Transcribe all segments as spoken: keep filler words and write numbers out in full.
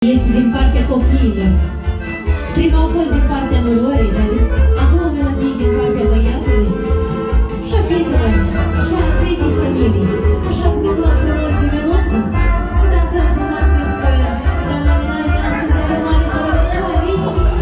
Este din partea copiilor. Prima a fost din partea nororii, dar a doua melodie din partea băiatului și a fetelor și a întregii familii. Așa să ne luăm frumos de minuță, să dansăm frumos pentru că doamna Minare astăzi are mare sărbătoare.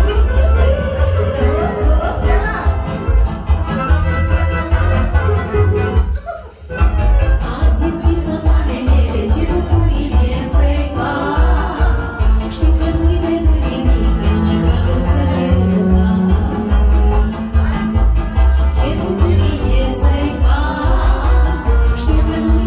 Azi e ziua mamei mele, ce bucurie să-i fac. Știu că nu-i trebuie nimic, numai dragostea să-i fac. Ce bucurie să-i fac. Știu că nu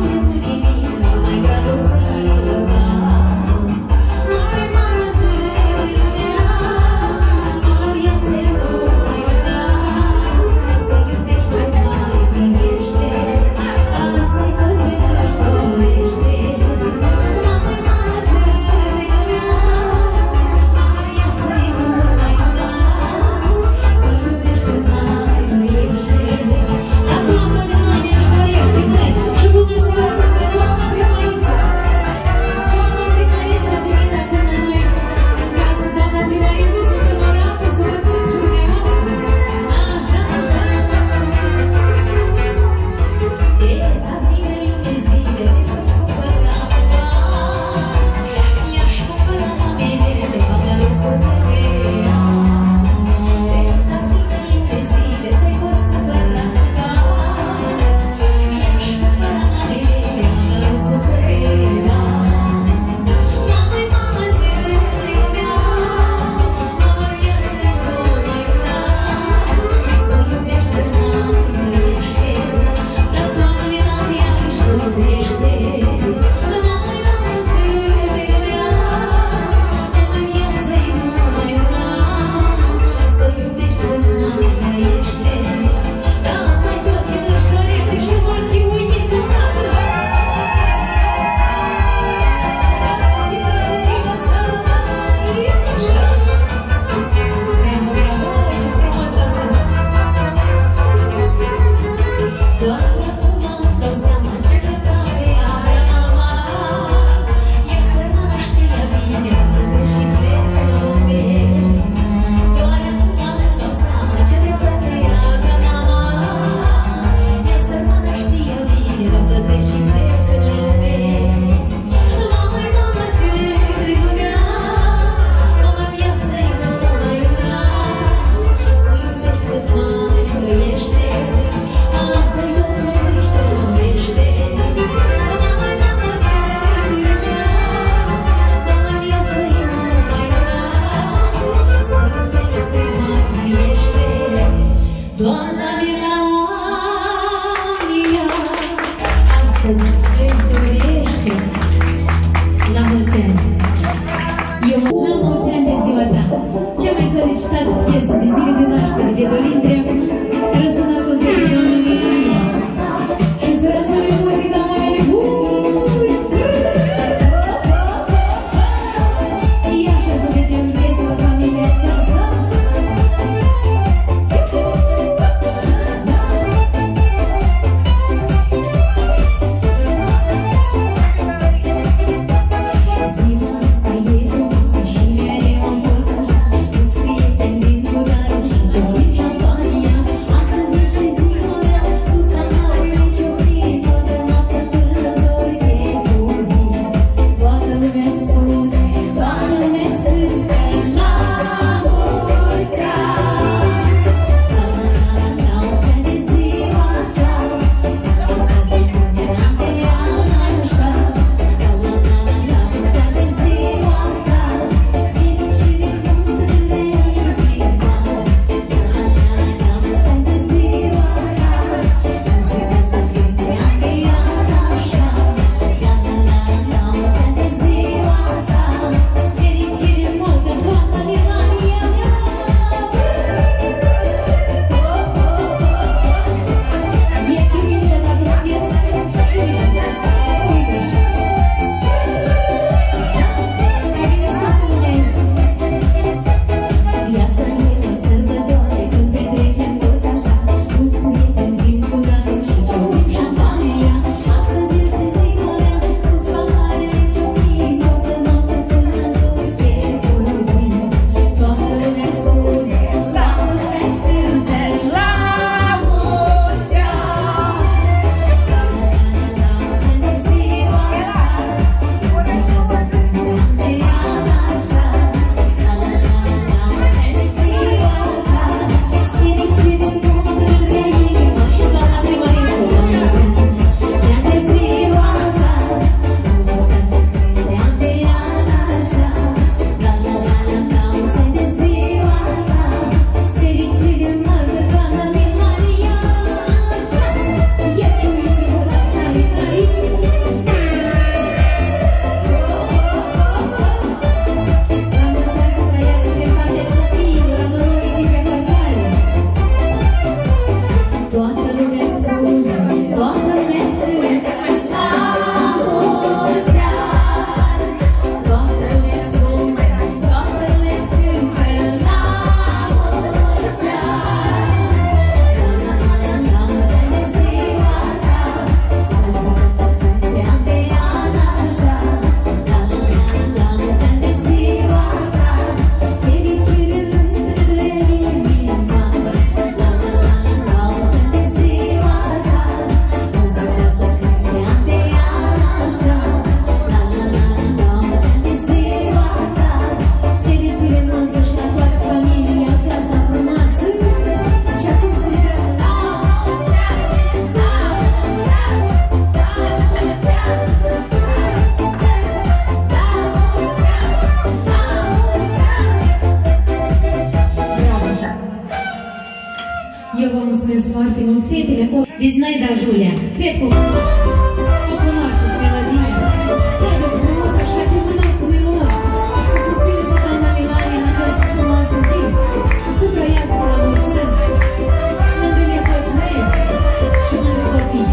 toți fetele acolo. De Zinaida Julia. Cred că o cunoașteți. O cunoașteți melodia. Haideți frumos așa, de mânați ne luăm. Să susținem pe doamna Milania în această frumoasă zi. Să trăiască la mulți ani. Lângă nepoței și lângă copii.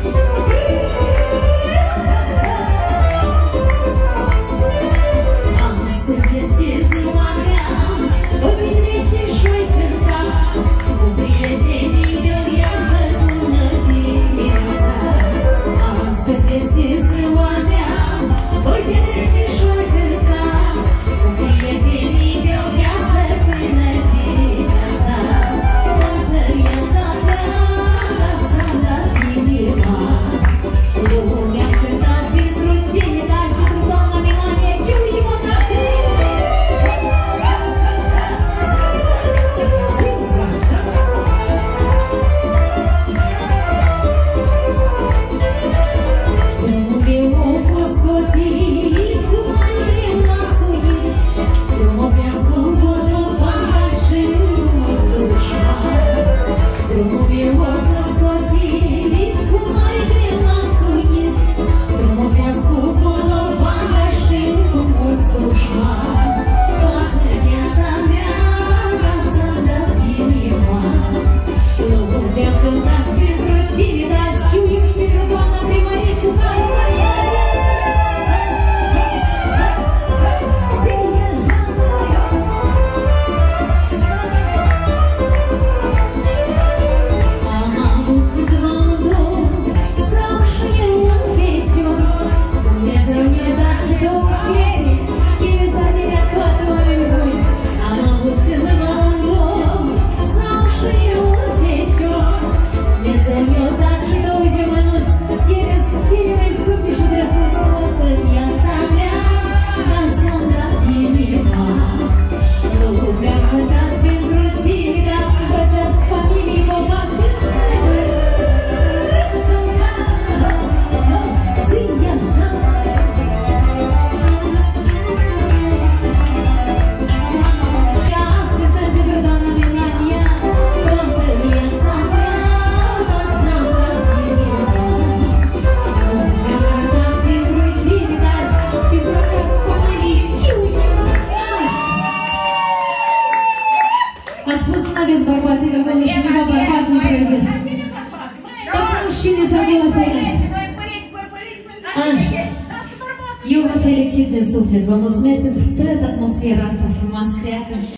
Astăzi este ziua mea, voi petrece și voi cânta cu prietenii de viață până dimineața. Astăzi este ziua mea, voi petrece și voi cânta cu prietenii de viață până dimineața. Toată viața mea, ți-am dat inima. Eu mi-am cântat pentru tine, dați pentru doamna Milania, chiui mă date! Drumul meu a fost cotit cu mare greu nasuit, drumul mi-a spus bolovana și mulți dușmani. Drumul meu a fost cotit cu mare greu nasuit, drumul mi-a spus bolovana și mulți dușmani. Toată viața mea ți-am dat inima. Eu mi-am cântat pentru tine, dar schiuim și pentru doamna primăriță. Hai, hai, hai! Zi așa! Am avut câtva mândor, sau și eu un fecior. Dumnezeu ne-a dat și două fete, ele s-a mirat toată oamenii buni. Am avut câtva mândor, sau și eu un fecior. Dumnezeu ne-a dat și două gemănuți, ele sunt cele mai scumpe și drăguți. Toată viața mea, ți-am dat inima. Eu mi-am cântat pentru tine, dați pentru această familie bogată. Zi așa! Azi cântăm pentru doamna Milania, toată viața mea, ți-am dat inima. Eu mi-am cântat pentru tine, dați pentru această familie, chiui mă date! Ați spus că nu aveți bărbații de acolo și nici bărbați nu prăjesc. Dar și ne s-a la fereastră. Eu vă felicit de suflet, vă mulțumesc pentru toată atmosfera asta frumoasă creată.